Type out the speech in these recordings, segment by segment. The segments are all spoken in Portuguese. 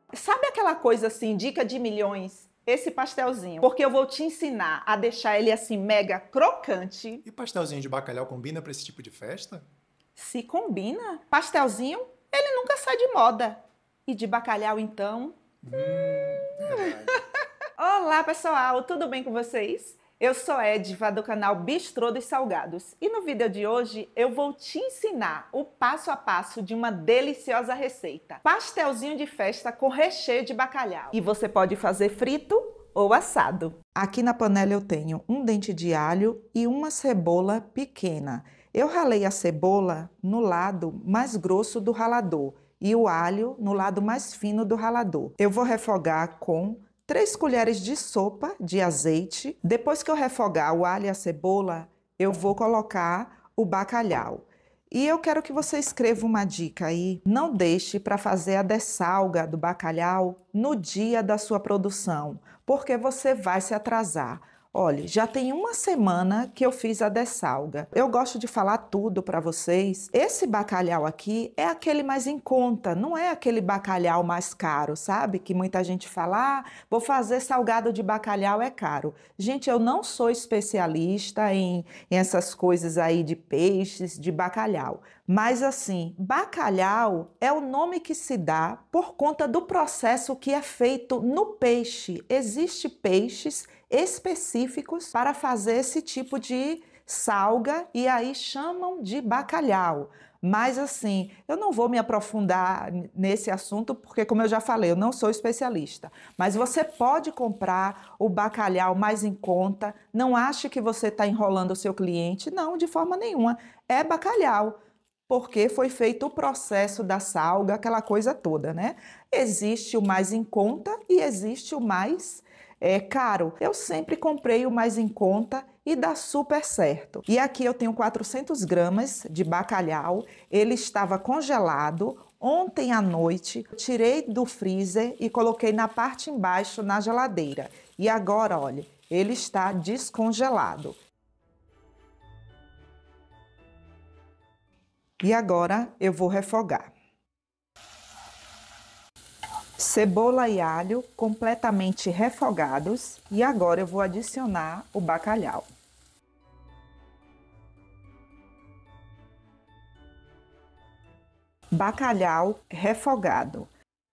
Sabe aquela coisa assim, dica de milhões? Esse pastelzinho, porque eu vou te ensinar a deixar ele assim mega crocante. E pastelzinho de bacalhau combina para esse tipo de festa? Se combina, pastelzinho, ele nunca sai de moda. E de bacalhau então? Verdade. Olá pessoal, tudo bem com vocês? Eu sou Ediva do canal Bistrô dos Salgados e no vídeo de hoje eu vou te ensinar o passo a passo de uma deliciosa receita. Pastelzinho de festa com recheio de bacalhau. E você pode fazer frito ou assado. Aqui na panela eu tenho um dente de alho e uma cebola pequena. Eu ralei a cebola no lado mais grosso do ralador e o alho no lado mais fino do ralador. Eu vou refogar com 3 colheres de sopa de azeite. Depois que eu refogar o alho e a cebola, eu vou colocar o bacalhau. E eu quero que você escreva uma dica aí. Não deixe para fazer a dessalga do bacalhau no dia da sua produção, porque você vai se atrasar. Olha, já tem uma semana que eu fiz a dessalga. Eu gosto de falar tudo para vocês. Esse bacalhau aqui é aquele mais em conta, não é aquele bacalhau mais caro, sabe? Que muita gente fala, vou fazer salgado de bacalhau, é caro. Gente, eu não sou especialista em essas coisas aí de peixes, de bacalhau. Mas assim, bacalhau é o nome que se dá por conta do processo que é feito no peixe. Existem peixes específicos para fazer esse tipo de salga e aí chamam de bacalhau. Mas assim, eu não vou me aprofundar nesse assunto porque, como eu já falei, eu não sou especialista. Mas você pode comprar o bacalhau mais em conta. Não ache que você está enrolando o seu cliente. Não, de forma nenhuma. É bacalhau, porque foi feito o processo da salga, aquela coisa toda, né? Existe o mais em conta e existe o mais caro. Eu sempre comprei o mais em conta e dá super certo. E aqui eu tenho 400 gramas de bacalhau. Ele estava congelado. Ontem à noite, tirei do freezer e coloquei na parte embaixo na geladeira. E agora, olha, ele está descongelado. E agora eu vou refogar. Cebola e alho completamente refogados. E agora eu vou adicionar o bacalhau. Bacalhau refogado.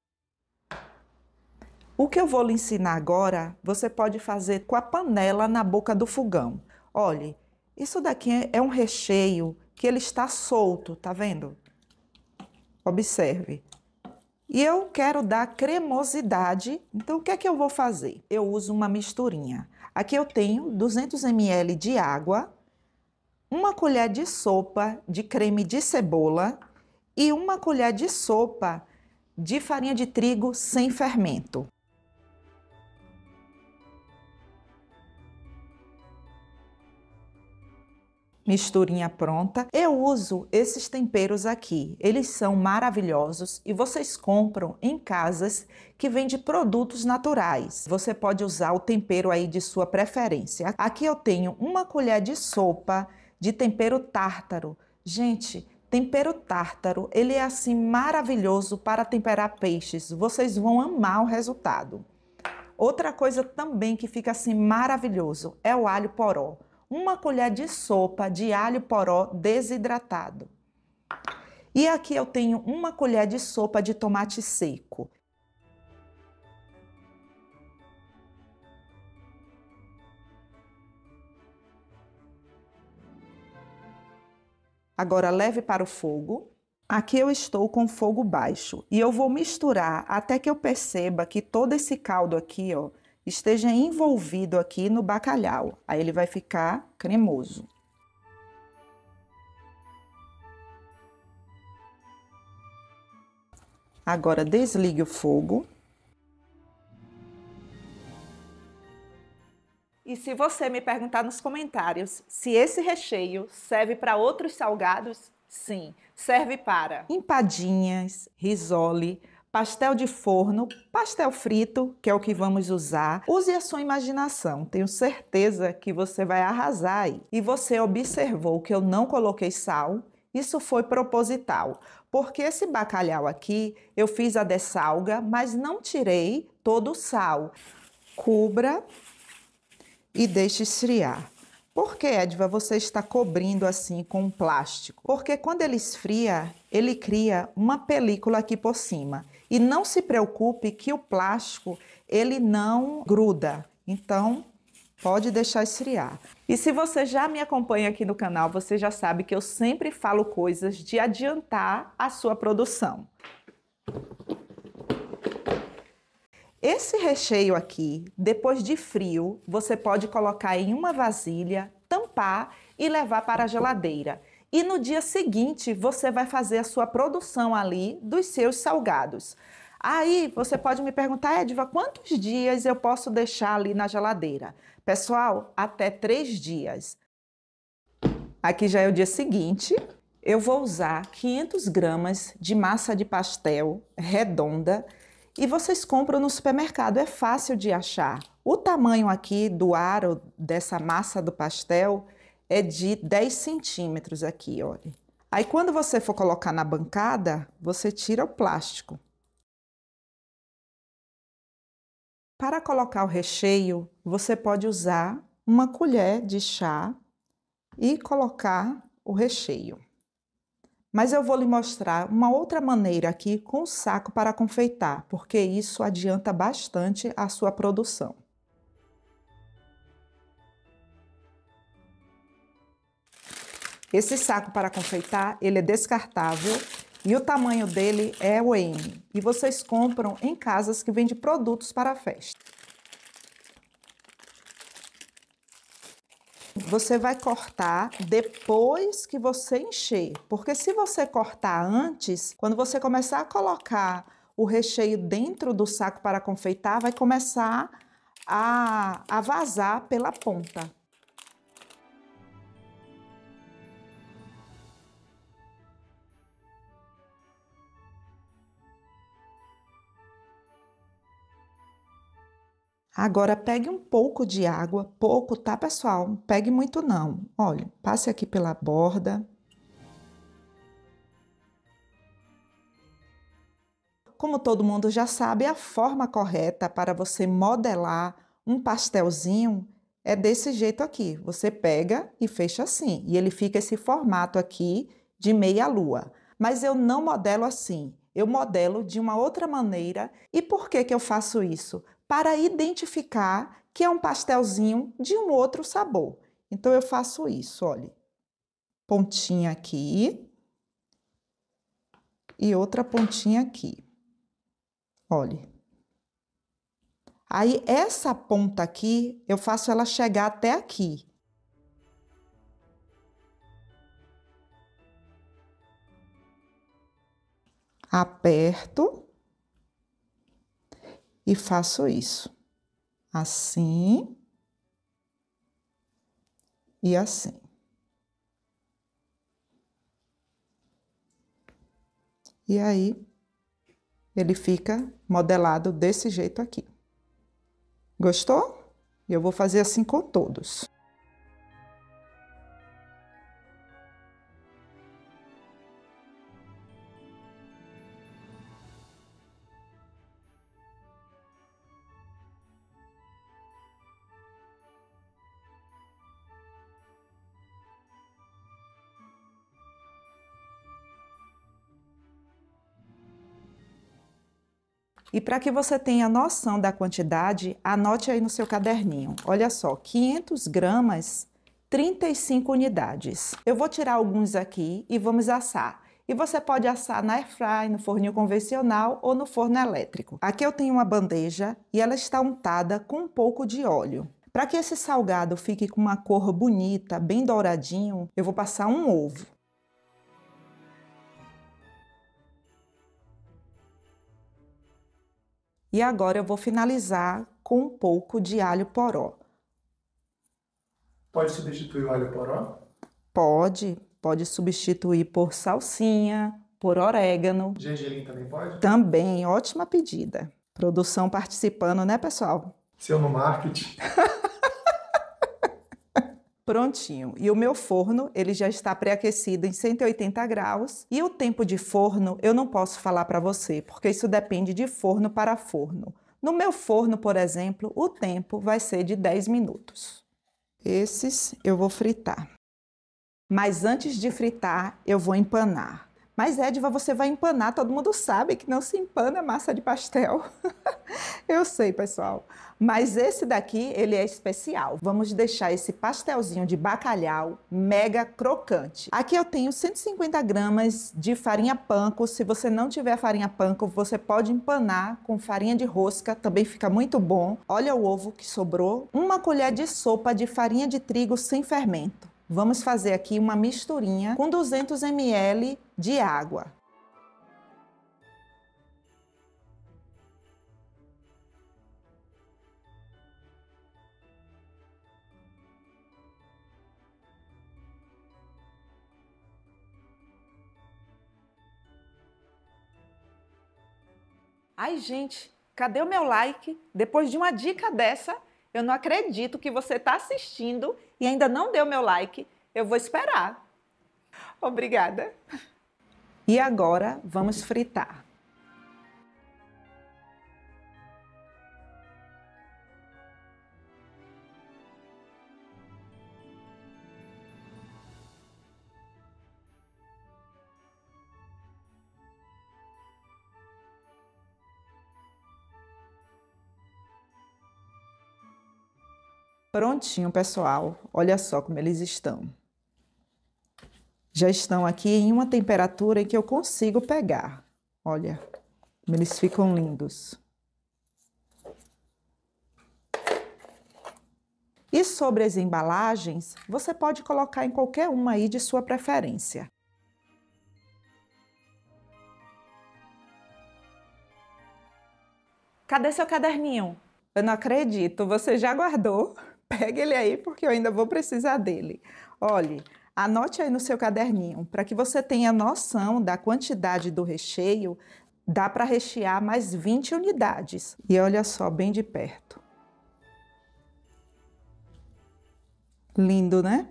O que eu vou lhe ensinar agora, você pode fazer com a panela na boca do fogão. Olhe, isso daqui é um recheio que ele está solto, tá vendo? Observe. E eu quero dar cremosidade, então o que é que eu vou fazer? Eu uso uma misturinha. Aqui eu tenho 200 ml de água, uma colher de sopa de creme de cebola e uma colher de sopa de farinha de trigo sem fermento. Misturinha pronta. Eu uso esses temperos aqui. Eles são maravilhosos e vocês compram em casas que vendem produtos naturais. Você pode usar o tempero aí de sua preferência. Aqui eu tenho uma colher de sopa de tempero tártaro. Gente, tempero tártaro, ele é assim maravilhoso para temperar peixes. Vocês vão amar o resultado. Outra coisa também que fica assim maravilhoso é o alho poró. Uma colher de sopa de alho poró desidratado. E aqui eu tenho uma colher de sopa de tomate seco. Agora leve para o fogo. Aqui eu estou com fogo baixo e eu vou misturar até que eu perceba que todo esse caldo aqui, ó, esteja envolvido aqui no bacalhau. Aí ele vai ficar cremoso. Agora desligue o fogo. E se você me perguntar nos comentários se esse recheio serve para outros salgados, sim, serve para empadinhas, risole, pastel de forno, pastel frito, que é o que vamos usar. Use a sua imaginação, tenho certeza que você vai arrasar aí. E você observou que eu não coloquei sal? Isso foi proposital, Porque esse bacalhau aqui, eu fiz a dessalga, mas não tirei todo o sal. Cubra e deixe esfriar. Por que, Edva, você está cobrindo assim com um plástico? Porque quando ele esfria, ele cria uma película aqui por cima. E não se preocupe que o plástico, ele não gruda. Então, pode deixar esfriar. E se você já me acompanha aqui no canal, você já sabe que eu sempre falo coisas de adiantar a sua produção. Esse recheio aqui, depois de frio, você pode colocar em uma vasilha, tampar e levar para a geladeira. E no dia seguinte, você vai fazer a sua produção ali dos seus salgados. Aí, você pode me perguntar, Edva, quantos dias eu posso deixar ali na geladeira? Pessoal, até 3 dias. Aqui já é o dia seguinte. Eu vou usar 500 gramas de massa de pastel redonda. E vocês compram no supermercado, é fácil de achar. O tamanho aqui do aro dessa massa do pastel é de 10 centímetros aqui, olha. Aí quando você for colocar na bancada, você tira o plástico. Para colocar o recheio, você pode usar uma colher de chá e colocar o recheio. Mas eu vou lhe mostrar uma outra maneira aqui com o saco para confeitar, porque isso adianta bastante a sua produção. Esse saco para confeitar, ele é descartável e o tamanho dele é o M. E vocês compram em casas que vendem produtos para a festa. Você vai cortar depois que você encher, porque se você cortar antes, quando você começar a colocar o recheio dentro do saco para confeitar, vai começar a vazar pela ponta. Agora, pegue um pouco de água, pouco, tá, pessoal? Não pegue muito não. Olha, passe aqui pela borda. Como todo mundo já sabe, a forma correta para você modelar um pastelzinho é desse jeito aqui. Você pega e fecha assim, e ele fica esse formato aqui de meia lua. Mas eu não modelo assim, eu modelo de uma outra maneira. E por que que eu faço isso? Para identificar que é um pastelzinho de um outro sabor. Então, eu faço isso, olha. Pontinha aqui e outra pontinha aqui. Olha. Aí, essa ponta aqui, eu faço ela chegar até aqui. Aperto. E faço isso, assim e assim. E aí, ele fica modelado desse jeito aqui. Gostou? Eu vou fazer assim com todos. E para que você tenha noção da quantidade, anote aí no seu caderninho. Olha só, 500 gramas, 35 unidades. Eu vou tirar alguns aqui e vamos assar. E você pode assar na airfryer, no forninho convencional ou no forno elétrico. Aqui eu tenho uma bandeja e ela está untada com um pouco de óleo. Para que esse salgado fique com uma cor bonita, bem douradinho, eu vou passar um ovo. E agora eu vou finalizar com um pouco de alho poró. Pode substituir o alho poró? Pode substituir por salsinha, por orégano. Gergelim também pode? Também, ótima pedida. Produção participando, né, pessoal? Seu no marketing. Prontinho. E o meu forno, ele já está pré-aquecido em 180 graus. E o tempo de forno eu não posso falar para você, porque isso depende de forno para forno. No meu forno, por exemplo, o tempo vai ser de 10 minutos. Esses eu vou fritar. Mas antes de fritar, eu vou empanar. Mas, Ediva, você vai empanar, todo mundo sabe que não se empana massa de pastel. Eu sei, pessoal. Mas esse daqui, ele é especial. Vamos deixar esse pastelzinho de bacalhau mega crocante. Aqui eu tenho 150 gramas de farinha panko. Se você não tiver farinha panko, você pode empanar com farinha de rosca, também fica muito bom. Olha o ovo que sobrou. Uma colher de sopa de farinha de trigo sem fermento. Vamos fazer aqui uma misturinha com 200 ml de água. Ai, gente, cadê o meu like? Depois de uma dica dessa, eu não acredito que você está assistindo e ainda não deu meu like. Eu vou esperar. Obrigada. E agora vamos fritar. Prontinho, pessoal. Olha só como eles estão. Já estão aqui em uma temperatura em que eu consigo pegar. Olha, como eles ficam lindos. E sobre as embalagens, você pode colocar em qualquer uma aí de sua preferência. Cadê seu caderninho? Eu não acredito, você já guardou? Pega ele aí porque eu ainda vou precisar dele. Olhe, anote aí no seu caderninho, para que você tenha noção da quantidade do recheio, dá para rechear mais 20 unidades. E olha só, bem de perto. Lindo, né?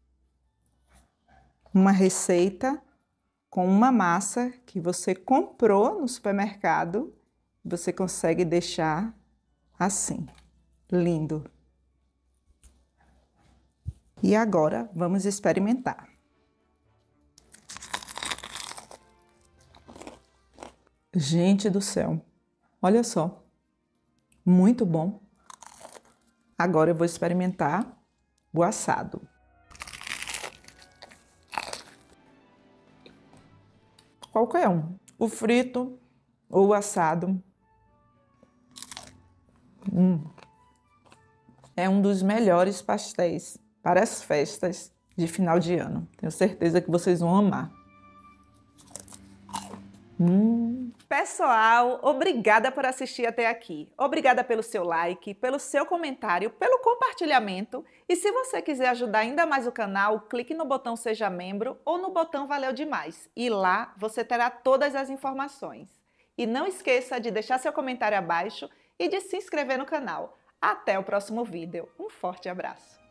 Uma receita com uma massa que você comprou no supermercado, você consegue deixar assim. Lindo. E agora vamos experimentar. Gente do céu, olha só, muito bom. Agora eu vou experimentar o assado. Qualquer um, o frito ou o assado. É um dos melhores pastéis para as festas de final de ano. Tenho certeza que vocês vão amar. Pessoal, obrigada por assistir até aqui. Obrigada pelo seu like, pelo seu comentário, pelo compartilhamento. E se você quiser ajudar ainda mais o canal, clique no botão Seja Membro ou no botão Valeu Demais. E lá você terá todas as informações. E não esqueça de deixar seu comentário abaixo e de se inscrever no canal. Até o próximo vídeo. Um forte abraço!